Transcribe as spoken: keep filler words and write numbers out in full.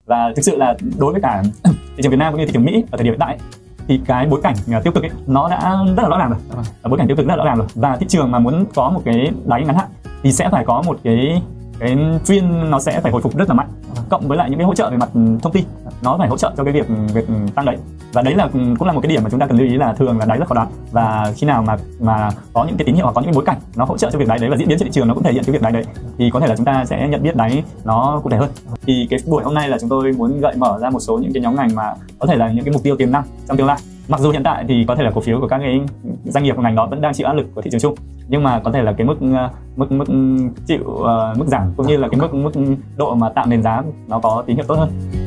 Và thực sự là đối với cả thị trường Việt Nam cũng như thị trường Mỹ ở thời điểm hiện tại thì cái bối cảnh tiêu cực ấy nó đã rất là rõ ràng rồi. Bối cảnh tiêu cực rất là rõ ràng rồi. Và thị trường mà muốn có một cái đáy ngắn hạn thì sẽ phải có một cái cái phiên nó sẽ phải hồi phục rất là mạnh, cộng với lại những cái hỗ trợ về mặt thông tin nó phải hỗ trợ cho cái việc việc tăng đấy. Và đấy là cũng là một cái điểm mà chúng ta cần lưu ý là thường là đáy rất khó đoán, và khi nào mà mà có những cái tín hiệu hoặc có những cái bối cảnh nó hỗ trợ cho việc đáy đấy và diễn biến trên thị trường nó cũng thể hiện cái việc đáy đấy thì có thể là chúng ta sẽ nhận biết đáy nó cụ thể hơn. Thì cái buổi hôm nay là chúng tôi muốn gợi mở ra một số những cái nhóm ngành mà có thể là những cái mục tiêu tiềm năng trong tương lai. Mặc dù hiện tại thì có thể là cổ phiếu của các cái doanh nghiệp của ngành đó vẫn đang chịu áp lực của thị trường chung, nhưng mà có thể là cái mức mức mức chịu uh, mức giảm cũng như là cái mức mức độ mà tạo nền giá nó có tín hiệu tốt hơn.